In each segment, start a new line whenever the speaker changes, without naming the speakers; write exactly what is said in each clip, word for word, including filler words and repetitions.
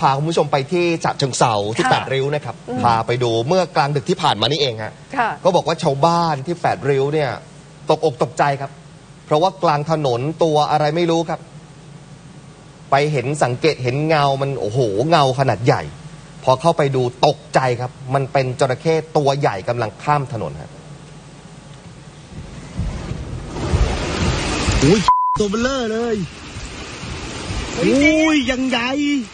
พาคุณผู้ชมไปที่ฉะเชิงเทราที่แปดริ้วนะครับพาไปดูเมื่อกลางดึกที่ผ่านมานี่เองฮะก็บอกว่าชาวบ้านที่แปดริ้วเนี่ยตกอกตกใจครับเพราะว่ากลางถนนตัวอะไรไม่รู้ครับไปเห็นสังเกตเห็นเงามันโอ้โหเงาขนาดใหญ่พอเข้าไปดูตกใจครับมันเป็นจระเข้ตัวใหญ่กำลังข้ามถนนครับ
อุ้ยตัวเบลอเลยอุ้ยยังใหญ่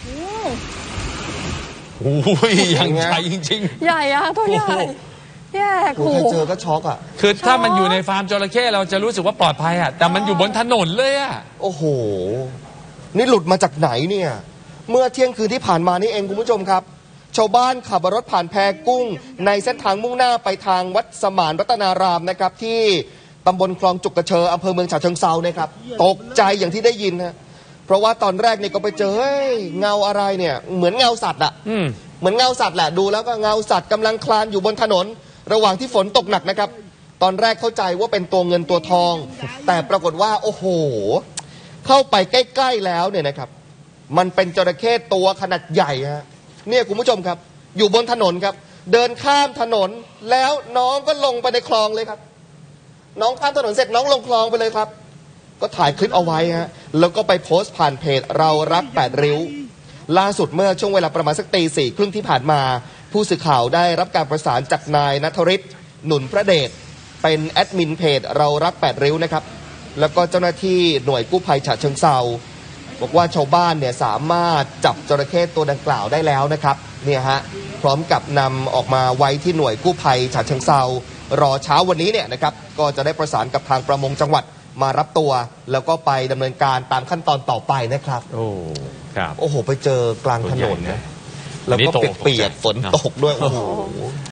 อุ้ยยังใหญ่จริง
ๆใหญ่อะตัวใหญ่แย่
ใครเจอก็ช็อกอะ
คือถ้ามันอยู่ในฟาร์มจระเข้เราจะรู้สึกว่าปลอดภัยอะแต่มันอยู่บนถนนเลยอะ
โอ้โหนี่หลุดมาจากไหนเนี่ยเมื่อเที่ยงคืนที่ผ่านมานี่เองคุณผู้ชมครับชาวบ้านขับรถผ่านแพกุ้งในเส้นทางมุ่งหน้าไปทางวัดสมานรัตนารามนะครับที่ตำบลคลองจุกกระเชออำเภอเมืองฉะเชิงเทรานะครับตกใจอย่างที่ได้ยินฮะเพราะว่าตอนแรกนี่ก็ไปเจอเฮ้ยเงาอะไรเนี่ยเหมือนเงาสัตว์อะเหมือนเงาสัตว์แหละดูแล้วก็เงาสัตว์กำลังคลานอยู่บนถนนระหว่างที่ฝนตกหนักนะครับตอนแรกเข้าใจว่าเป็นตัวเงินตัวทองแต่ปรากฏว่าโอ้โหเข้าไปใกล้ๆแล้วเนี่ยนะครับมันเป็นจระเข้ตัวขนาดใหญ่ฮะเนี่ยคุณผู้ชมครับอยู่บนถนนครับเดินข้ามถนนแล้วน้องก็ลงไปในคลองเลยครับน้องข้ามถนนเสร็จน้องลงคลองไปเลยครับก็ถ่ายคลิปเอาไว้ฮะแล้วก็ไปโพสต์ผ่านเพจเรารักแปดริ้วล่าสุดเมื่อช่วงเวลาประมาณสักตีสี่ครึ่งที่ผ่านมาผู้สื่อข่าวได้รับการประสานจากนายณัฐฤทธิ์หนุนพระเดชเป็นแอดมินเพจเรารักแปดริ้วนะครับแล้วก็เจ้าหน้าที่หน่วยกู้ภัยฉะเชิงเทราบอกว่าชาวบ้านเนี่ยสามารถจับจระเข้ตัวดังกล่าวได้แล้วนะครับเนี่ยฮะพร้อมกับนำออกมาไว้ที่หน่วยกู้ภัยฉะเชิงเทรารอเช้าวันนี้เนี่ยนะครับก็จะได้ประสานกับทางประมงจังหวัดมารับตัวแล้วก็ไปดำเนินการตามขั้นตอนต่อไปนะครับโอ้
ครับ
โอ้โหไปเจอกลางถนนนะแล้วก็เปียกๆฝนตกด้วยโอ้โห